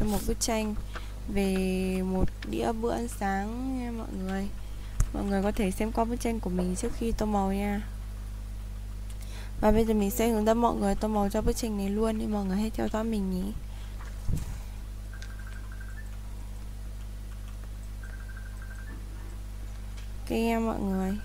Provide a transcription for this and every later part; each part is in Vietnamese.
thêm một bức tranh về một đĩa bữa ăn sáng nha mọi người. Mọi người có thể xem qua bức tranh của mình trước khi tô màu nha. Và bây giờ mình sẽ hướng dẫn mọi người tô màu cho bức tranh này luôn, thì mọi người hãy theo dõi mình nhé. Ok nha mọi người.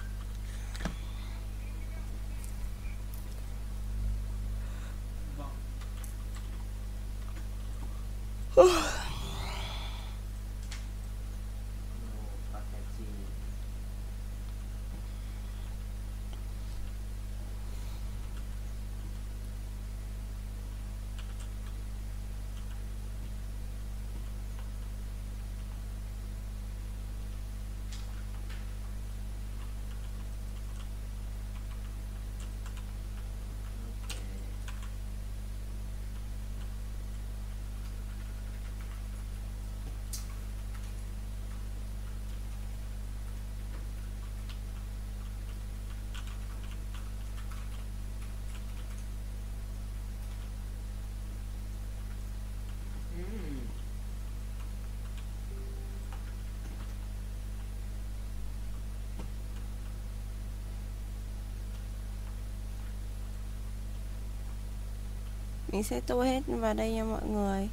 Mình sẽ tô hết vào đây nha mọi người.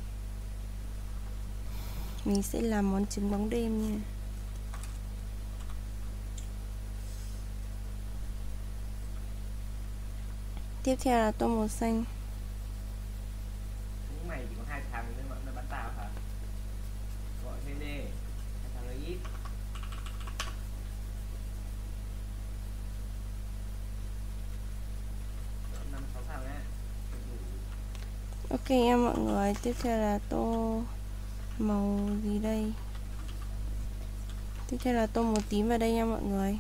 Mình sẽ làm món trứng bóng đêm nha. Tiếp theo là tô màu xanh. Chúng mày chỉ có 2 thằng nên bọn nó bắn tao hả? Gọi thêm đi, 2 thằng là ít. Còn 5-6 thằng á. Ok em mọi người, tiếp theo là tô màu gì đây? Tiếp theo là tô màu tím vào đây nha mọi người.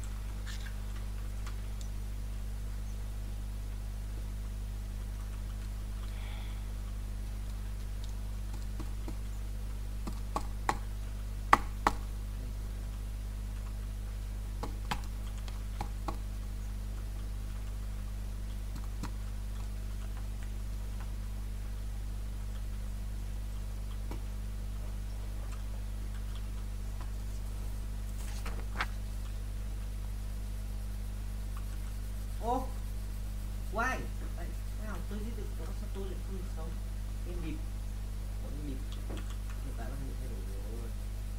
Ô, quay. Nào, tôi biết được sao tôi lại không sống. Cái nhịp, có cái nhịp. Hiện tại nó không thay đổi rồi.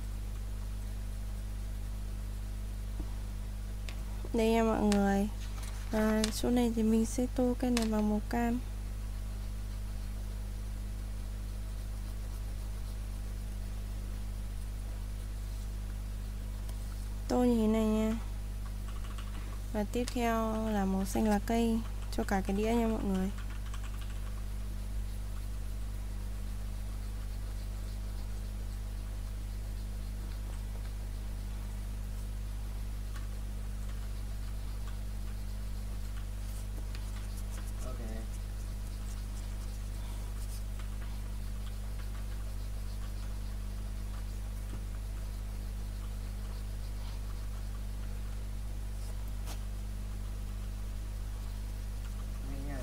Đây nha mọi người. Chỗ này thì mình sẽ tô cái này bằng màu cam. Tô như thế này nha. Và tiếp theo là màu xanh lá cây cho cả cái đĩa nha mọi người. Ok. Nhanh nha.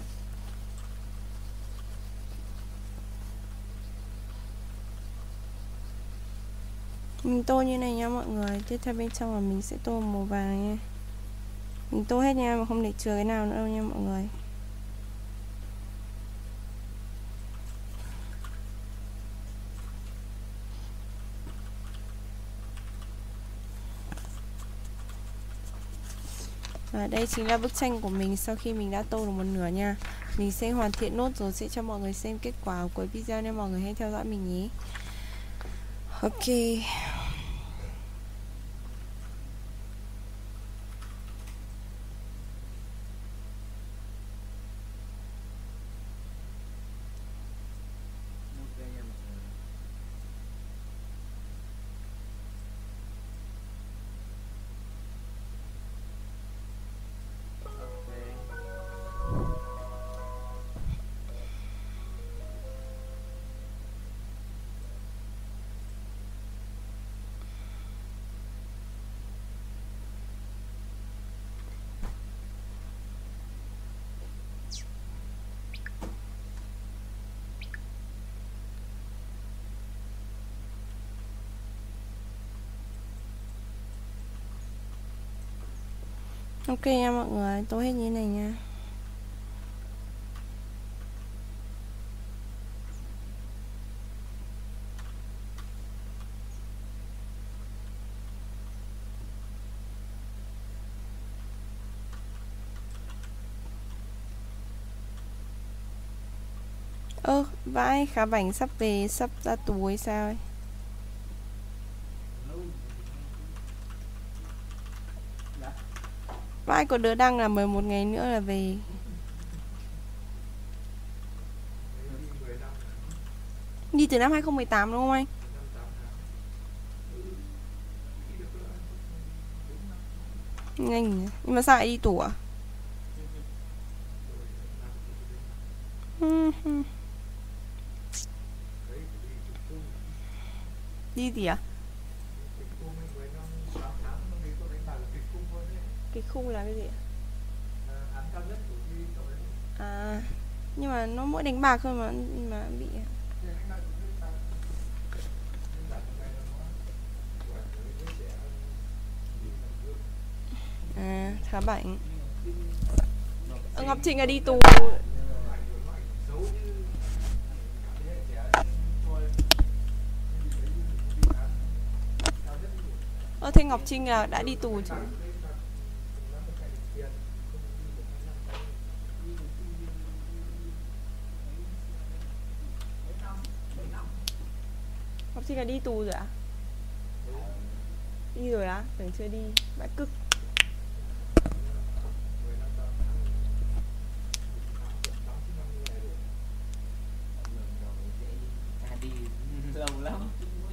Mình tô như này nha mọi người. Tiếp theo bên trong là mình sẽ tô màu vàng nha. Mình tô hết nha, mà không để chừa cái nào nữa đâu nha mọi người. Và đây chính là bức tranh của mình sau khi mình đã tô được một nửa nha. Mình sẽ hoàn thiện nốt rồi sẽ cho mọi người xem kết quả của cuối video, nên mọi người hãy theo dõi mình nhé. Ok. Ok nha mọi người. Ok. Ok nha mọi người, tô hết như này nha. Vãi, Khá Bảnh sắp về, sắp ra tù hay sao ấy. Vãi, có đứa đăng là 11 ngày nữa là về. Đi từ năm 2018 đúng không anh? Nhanh nhỉ? Nhưng mà sao lại đi tù à? Đi gì à? Cái khung là cái gì ạ? À, nhưng mà nó mỗi đánh bạc thôi mà bị Khá Bảnh. Ngọc Trinh là đi tù. Thế Ngọc Trinh là đã đi tù chứ? Ngọc Trinh là đi tù rồi à? Đi rồi á? Tưởng chưa đi. Bãi cực. Lâu lắm.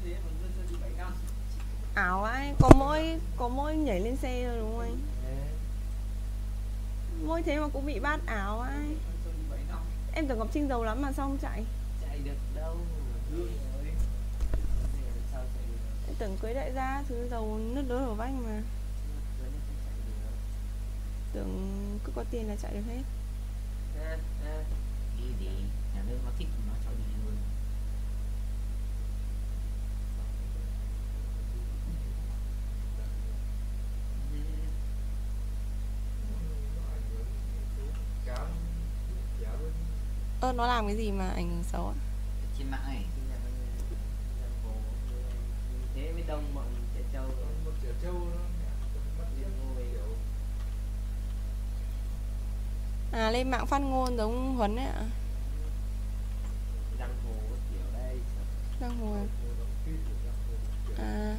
Ảo ấy, có mỗi nhảy lên xe thôi đúng không anh? Mỗi thế mà cũng bị bắt ảo ấy. Em tưởng Ngọc Trinh giàu lắm mà sao không chạy? Chạy được đâu. Em tưởng cưới đại gia thứ giàu nứt đố đổ vách mà. Tưởng cứ có tiền là chạy được hết. Đi thì nhà nước nó thích nó cho đi luôn. Nó làm cái gì mà ảnh hưởng xấu ạ? Trên mạng này thế mới đông bọn trẻ trâu. Lên mạng phát ngôn giống Huấn ấy ạ. Giang hồ kiểu đây. Giang hồ à?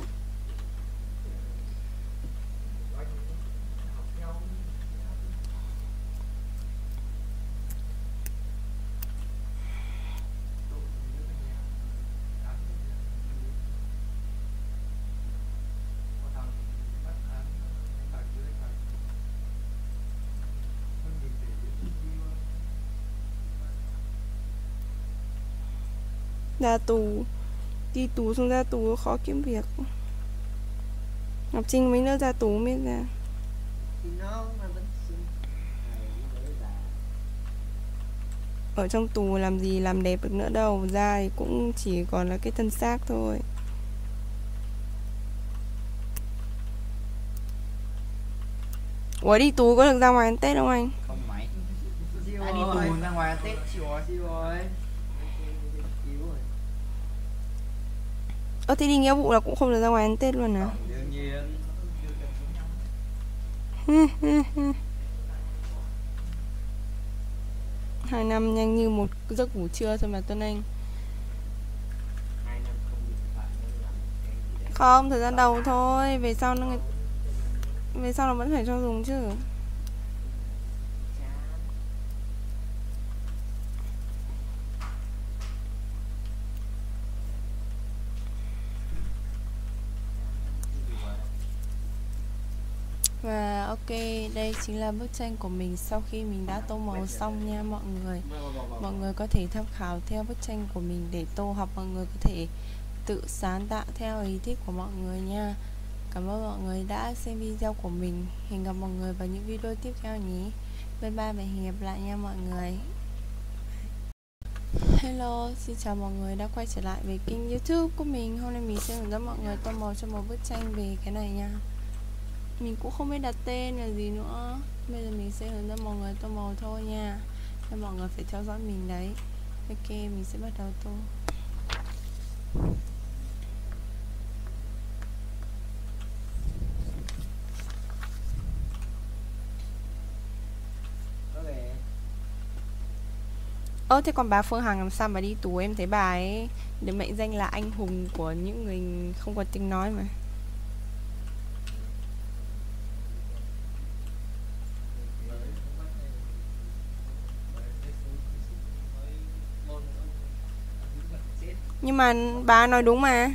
Ra tù, đi tù xong ra tù khó kiếm việc. Ngọc Trinh mấy nữa ra tù biết ra. Thì nó mà vẫn Ở trong tù làm gì làm đẹp được nữa đâu, ra thì cũng chỉ còn là cái thân xác thôi. Ủa đi tù có được ra ngoài ăn Tết không anh? không mày. Đã đi tù ra ngoài Tết chịu rồi. Thế đi nghĩa vụ là cũng không được ra ngoài ăn Tết luôn à? Đương nhiên. 2 năm nhanh như một giấc ngủ trưa thôi mà Tuấn Anh. 2 năm không điện thoại nó làm cái gì đấy. Không, thời gian đầu thôi, về sau nó vẫn phải cho dùng chứ. Và ok, đây chính là bức tranh của mình sau khi mình đã tô màu xong nha mọi người. Mọi người có thể tham khảo theo bức tranh của mình để tô, hoặc mọi người có thể tự sáng tạo theo ý thích của mọi người nha. Cảm ơn mọi người đã xem video của mình. Hẹn gặp mọi người vào những video tiếp theo nhé. Bye bye và hẹn gặp lại nha mọi người. Hello, xin chào mọi người đã quay trở lại với kênh YouTube của mình. Hôm nay mình sẽ hướng dẫn mọi người tô màu cho một bức tranh về cái này nha. Mình cũng không biết đặt tên là gì nữa. Bây giờ mình sẽ hướng dẫn mọi người tô màu thôi nha. Nên mọi người phải theo dõi mình đấy. Ok, mình sẽ bắt đầu tô. Thế còn bà Phương Hằng làm sao mà đi tù? Em thấy bà ấy được mệnh danh là anh hùng của những người không có tiếng nói mà. Nhưng mà bà nói đúng mà.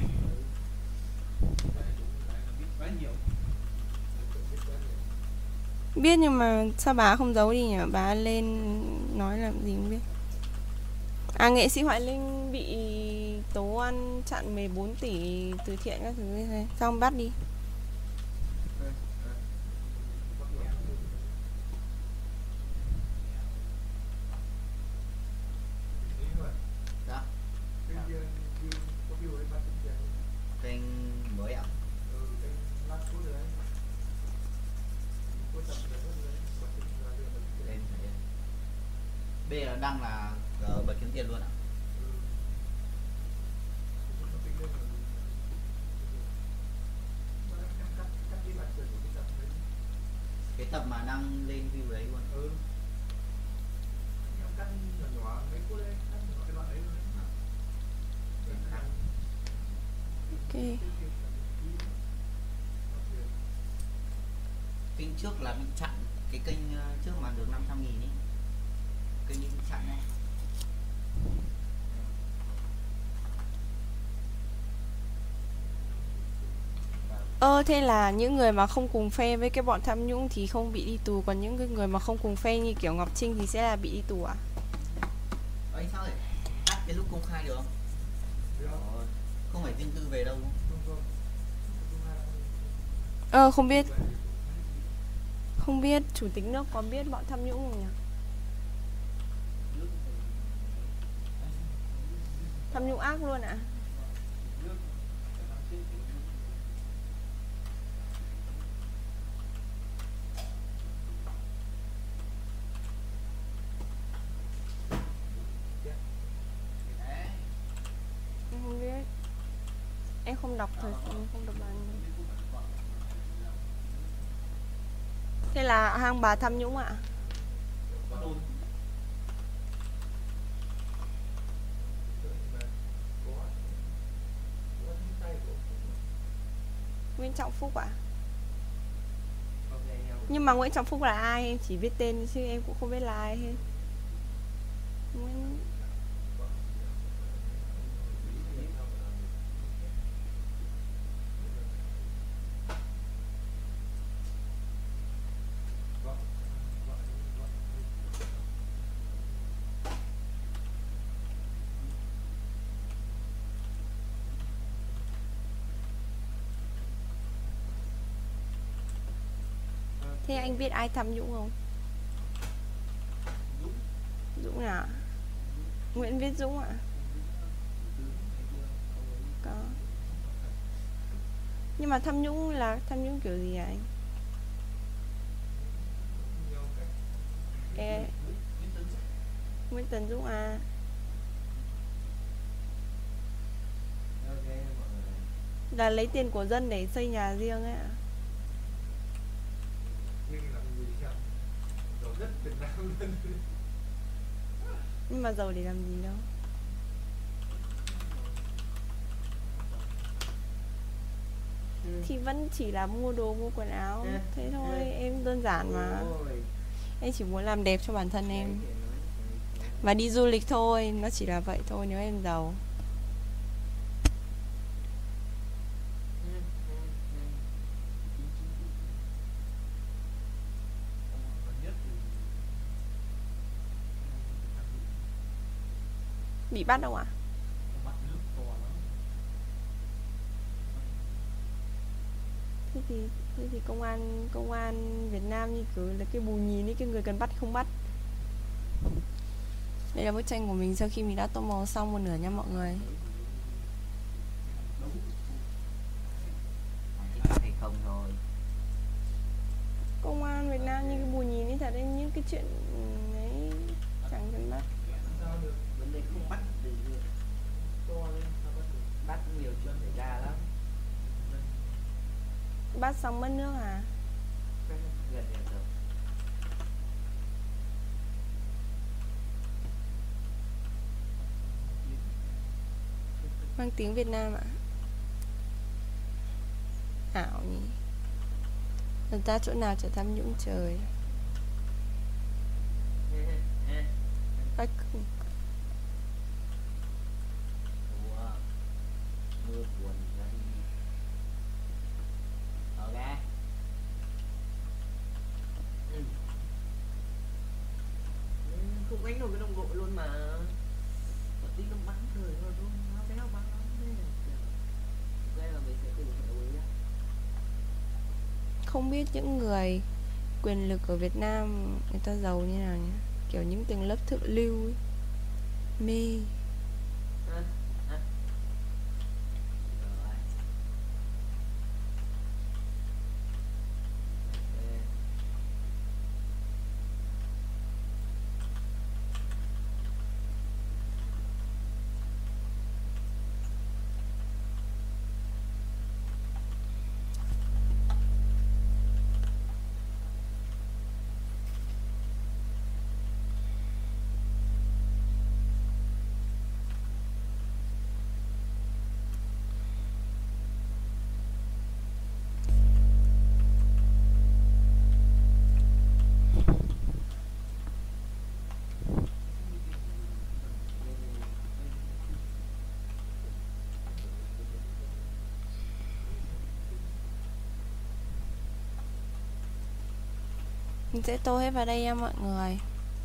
Biết nhưng mà sao bà không giấu đi nhỉ? Bà lên nói làm gì không biết. À, nghệ sĩ Hoài Linh bị tố ăn chặn 14 tỷ từ thiện các thứ như thế. Sao không bắt đi? Kênh mới ạ? Bây giờ đăng là bật kiếm tiền luôn ạ? Cái tập mà đăng lên view đấy luôn. Ok. Kênh trước là bị chặn, cái kênh trước mà được 500.000 ấy, kênh bị chặn này. Thế là những người mà không cùng phe với cái bọn tham nhũng thì không bị đi tù, còn những cái người mà không cùng phe như kiểu Ngọc Trinh thì sẽ là bị đi tù à? Ấy sao vậy? Tắt cái lúc công khai được không? Không phải riêng tư về đâu đúng không? Không biết. Không biết chủ tịch nước có biết bọn tham nhũng không nhỉ? Tham nhũng ác luôn ạ. Em không biết. Em không đọc thời sự, không đọc bài. Thế là hang bà tham nhũng ạ? Nguyễn Trọng Phúc ạ? Nhưng mà Nguyễn Trọng Phúc là ai? Em chỉ biết tên chứ em cũng không biết là ai hết. Nguyễn... Thế anh biết ai tham nhũng không? Dũng nào? Nguyễn Viết Dũng ạ? Có. Nhưng mà tham nhũng là tham nhũng kiểu gì hả anh? Nguyễn Tấn Dũng à? Là lấy tiền của dân để xây nhà riêng ấy ạ? Nhưng mà giàu để làm gì đâu. Thì vẫn chỉ là mua đồ, mua quần áo. Thế thôi, em đơn giản mà. Em chỉ muốn làm đẹp cho bản thân em. Và đi du lịch thôi, nó chỉ là vậy thôi nếu em giàu. Bị bắt đâu ạ? Thế thì công an Việt Nam như kiểu là cái bù nhìn ấy, cái người cần bắt không bắt. Đây là bức tranh của mình sau khi mình đã tô màu xong một nửa nha mọi người. Hay không thôi. công an Việt Nam như cái Bùi Nhìn ấy, thật đấy, những cái chuyện ấy chẳng cần bắt. Vấn đề không bắt được, bắt nhiều chuyện xảy ra lắm. Bắt xong mất nước à? Gần gần rồi. Mang tiếng Việt Nam ạ? Ảo nhỉ. Thật ra chỗ nào chả tham nhũng trời. Bách Mưa buồn ra đi. Ok. Không đánh nổi cái đồng đội luôn mà. Một tí nó bắn cười rồi luôn, nó béo bắn lắm thế. Ok là mình sẽ tìm hiểu đối nhá. không biết những người quyền lực ở Việt Nam người ta giàu như nào nhỉ? Kiểu những tầng lớp thượng lưu ấy. Mê. Rồi. Mình sẽ tô hết vào đây nha mọi người.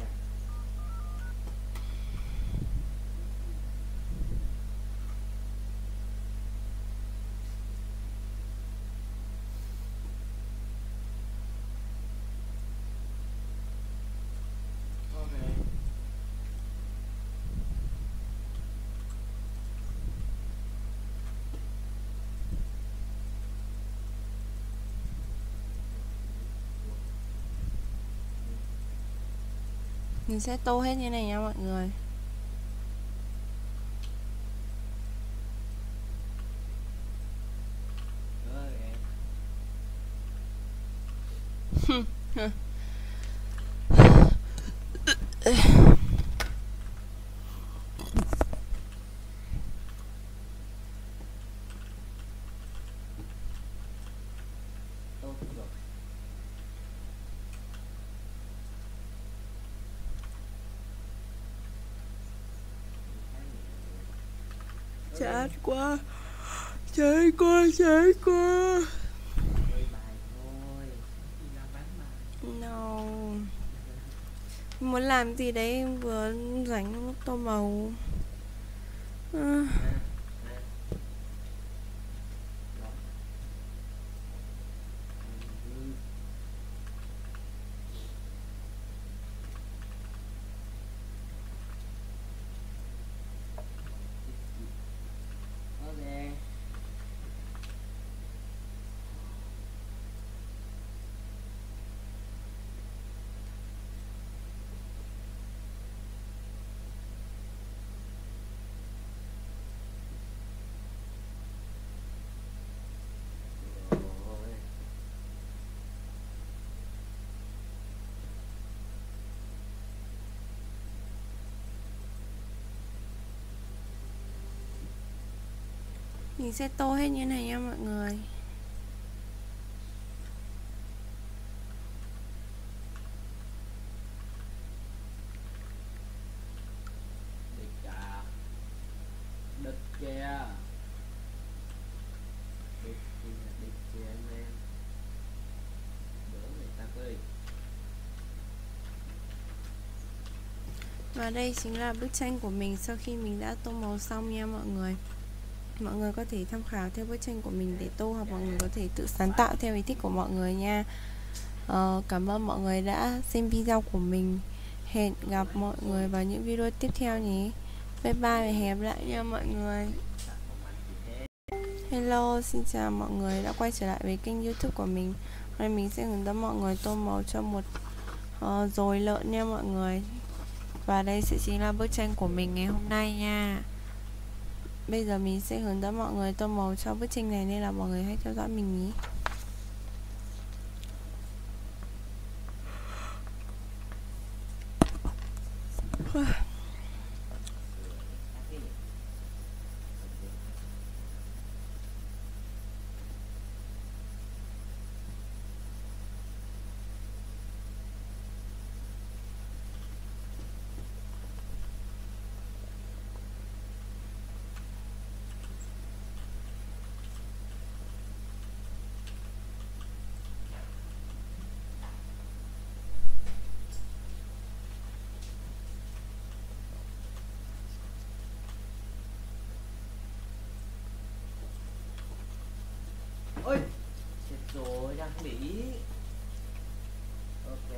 Mình sẽ tô hết như này nha mọi người. Chát quá. Chát quá, chát quá. No. Muốn làm gì đấy em vừa rảnh lúc tô màu. Mình sẽ tô hết như này nha mọi người. Đứt kia. Đứt kia anh em. Đỡ người ta ơi. Và đây chính là bức tranh của mình sau khi mình đã tô màu xong nha mọi người. Mọi người có thể tham khảo theo bức tranh của mình để tô, hoặc mọi người có thể tự sáng tạo theo ý thích của mọi người nha. Cảm ơn mọi người đã xem video của mình. Hẹn gặp mọi người vào những video tiếp theo nhé. Bye bye và hẹn gặp lại nha mọi người. Hello, xin chào mọi người đã quay trở lại với kênh YouTube của mình. Đây mình sẽ hướng dẫn mọi người tô màu cho một dồi lợn nha mọi người. Và đây sẽ chính là bức tranh của mình ngày hôm nay nha. Bây giờ mình sẽ hướng dẫn mọi người tô màu cho bức tranh này, nên là mọi người hãy theo dõi mình nhé. Ôi chết rồi, đang bị. Ok.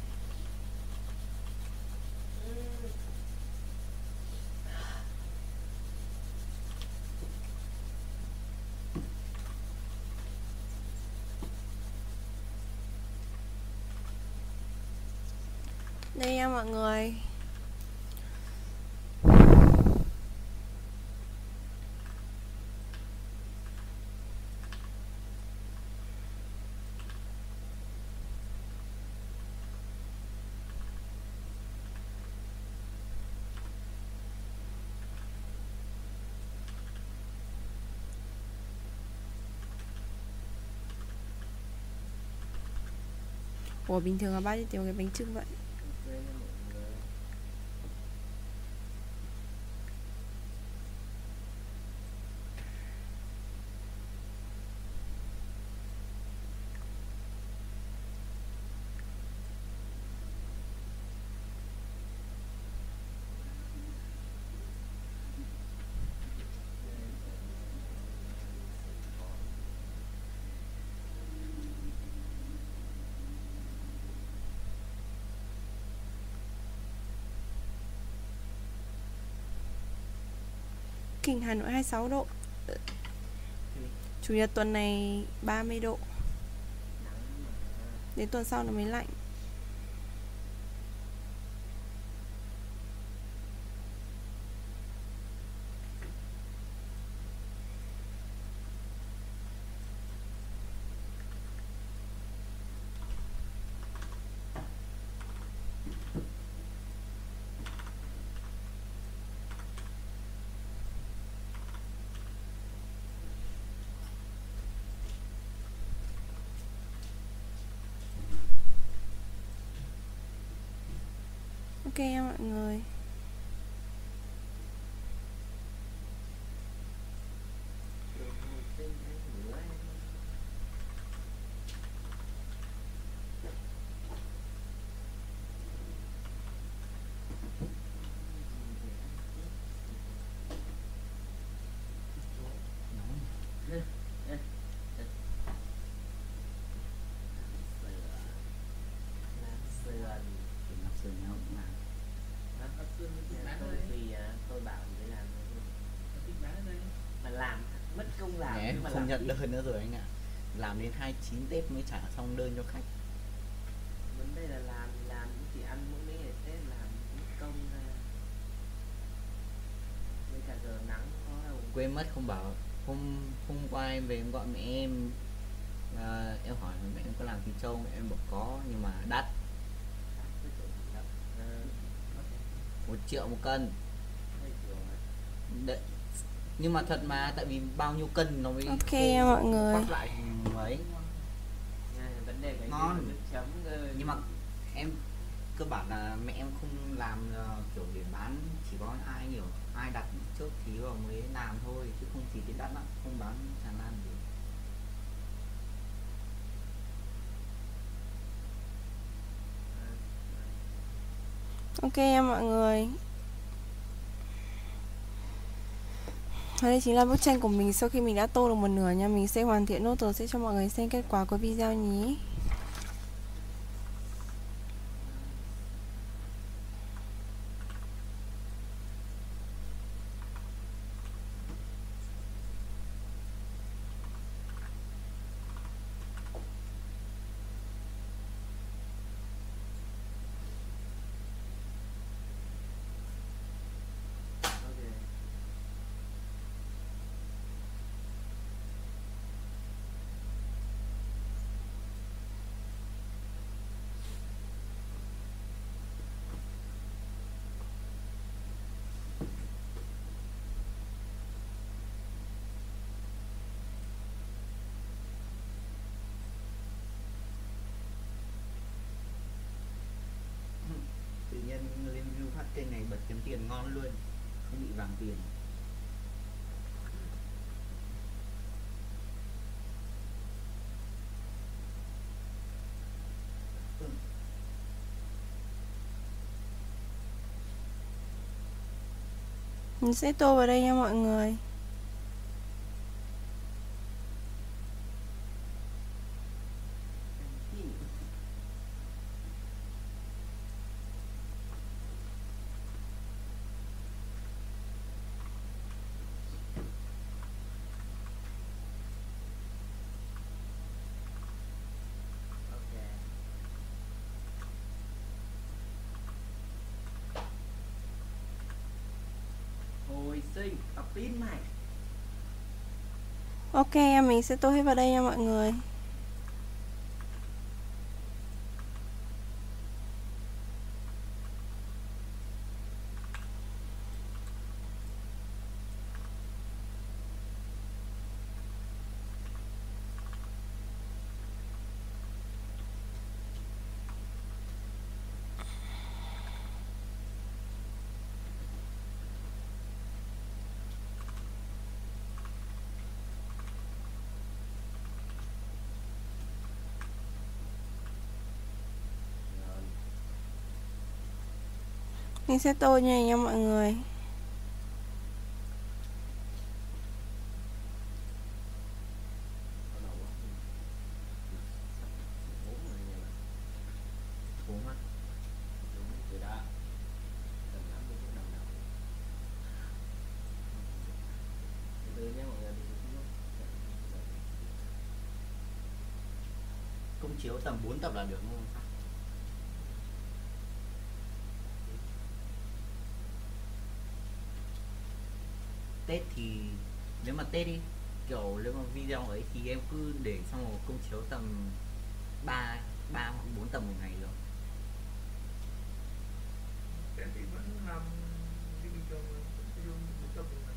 Đây nha mọi người. Ủa bình thường là bao nhiêu tiền cái bánh chưng vậy? Ok nha mọi người. Kinh Hà Nội 26 độ. Chủ nhật tuần này 30 độ. Nắng mà. Đến tuần sau nó mới lạnh. Ok nha mọi người. Đường hồi sinh anh nữa em. Tôi bảo để làm mà làm mất công làm. Em mà không làm nhận đơn nữa rồi anh ạ. Làm đến 29 Tết mới trả xong đơn cho khách. vấn đề là làm thì ăn mỗi mấy ngày Tết làm mất công ra. Với cả giờ nắng có đâu. Quên mất không bảo. Hôm qua em về em gọi mẹ em, em hỏi mẹ em có làm thịt trâu, mẹ em bảo có nhưng mà đắt, 1 triệu 1 cân. Đấy. Nhưng mà thật mà, tại vì bao nhiêu cân nó mới Ok khô, mọi người. bóc lại mấy Vấn đề cái ngon. nước chấm Nhưng mà em cơ bản là mẹ em không làm kiểu để bán, chỉ có ai đặt trước thì vào mới làm thôi, chứ không thì đắt lắm, không bán tràn lan gì. Ok em mọi người. Và đây chính là bức tranh của mình sau khi mình đã tô được một nửa nha. Mình sẽ hoàn thiện nốt rồi sẽ cho mọi người xem kết quả của video nhé. tên này bật kiếm tiền ngon luôn, không bị vàng tiền. Mình sẽ tô vào đây nha mọi người. Hồi sinh tập pin mày. Ok, mình sẽ tô hết vào đây nha mọi người. Mình sẽ tô như này nha mọi người. Công chiếu tầm 4 tập là được không? Tết thì nếu mà Tết đi, kiểu nếu mà video ấy thì em cứ để xong rồi công chiếu tầm 3 hoặc 4 tập một ngày rồi. Tết thì vẫn làm như bình thường, video một tập một ngày.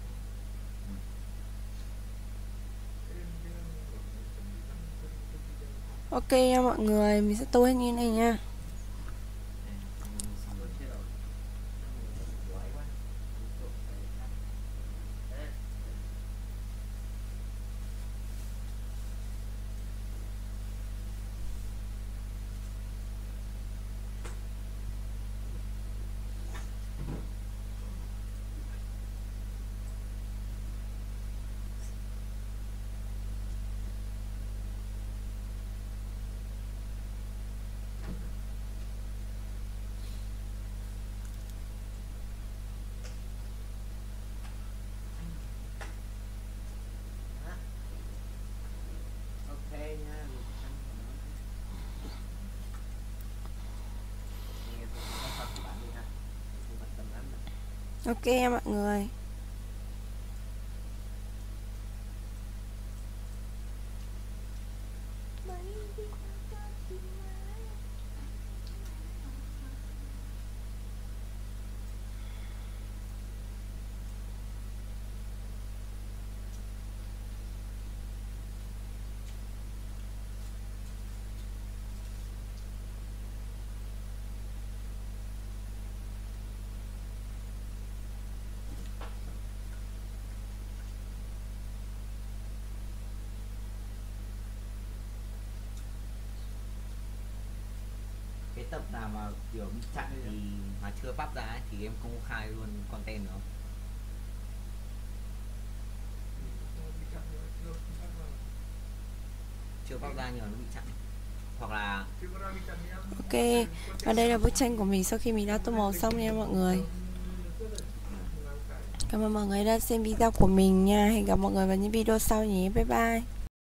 Ok nha mọi người, mình sẽ tô hết như này nha. Ok nha. Ok nha mọi người. Cái tập nào mà kiểu bị chặn thì mà chưa pắp ra ấy, thì em công khai luôn content nữa. Chưa pắp ra nhưng mà nó bị chặn, hoặc là Ok, và đây là bức tranh của mình sau khi mình đã tô màu xong nha mọi người. Cảm ơn mọi người đã xem video của mình nha. Hẹn gặp mọi người vào những video sau nhé. Bye bye.